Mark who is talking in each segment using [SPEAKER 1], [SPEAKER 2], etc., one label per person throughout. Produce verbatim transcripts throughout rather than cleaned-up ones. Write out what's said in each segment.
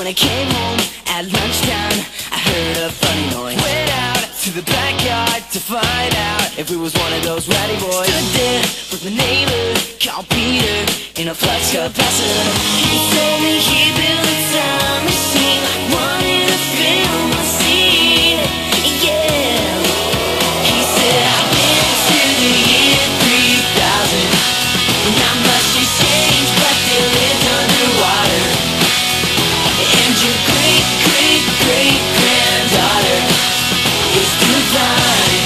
[SPEAKER 1] When I came home at lunchtime, I heard a funny noise. Went out to the backyard to find out if we was one of those rowdy boys. Stood there with my neighbor, called Peter, in a flux capacitor. He told me he built a time machine, wanted to film a scene. Yeah, he said I've been to the year three thousand, and not much has changed, but they lived underwater. And your great, great, great granddaughter is divine,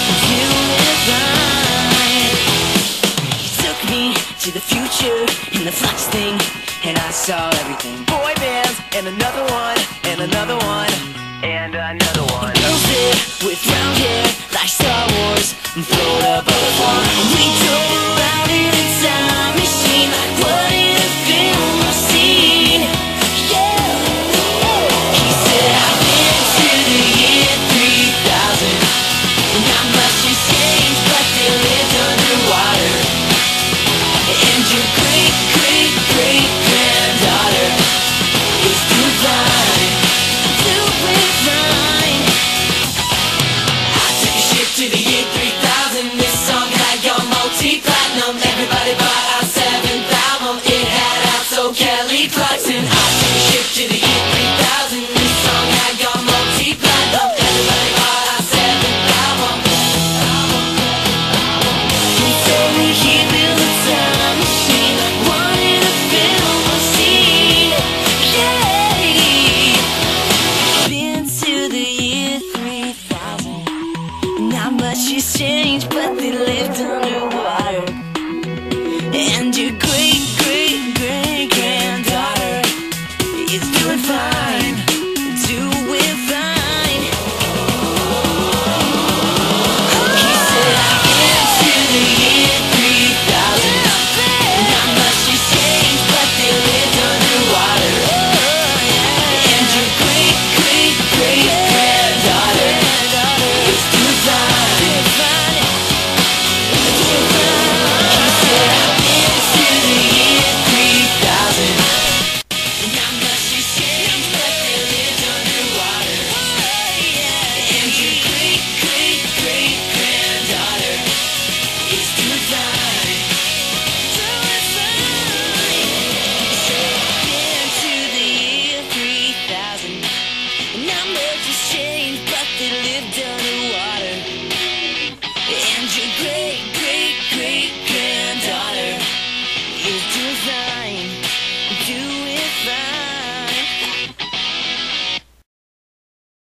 [SPEAKER 1] divine. He took me to the future in the flux thing, and I saw everything. Boy bands, and another one, and another one, and another one. Girls there with round hair like Star Wars, and float above the floor. And we drove around in a time machine like what